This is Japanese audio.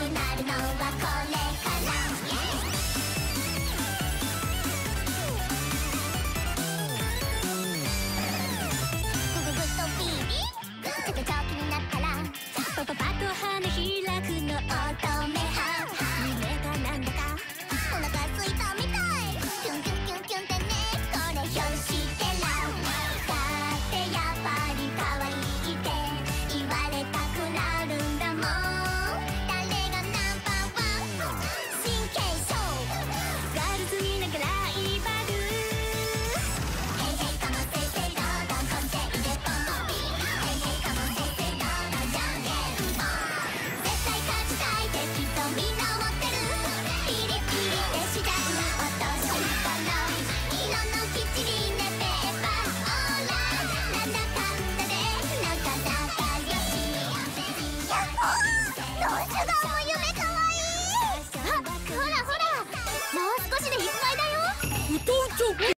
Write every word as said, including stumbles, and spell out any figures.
なるのはこれからグググッとビビちょっと長期になったらパパパッと花開くの乙女は夢がなんだかお腹すいたみたいキュンキュンキュンキュンってねこれよしてらだってやっぱり可愛いって言われたくなるんだもん誰がナンバーワン神経症ガールズ見ながら威張るヘイヘイカモンせいせいどんどんこんせいでポンピヘイヘイカモンせいせいどんどんじゃんけんぽん絶対勝ちたいってきっとみんな思ってるピリピリで次第に落としたの色のきっちりねペーパーオーライなんだかんだで仲仲良しやっほーロンシュガーも夢かわいいあほらほらもう少しでいっぱいだよお父ちゃん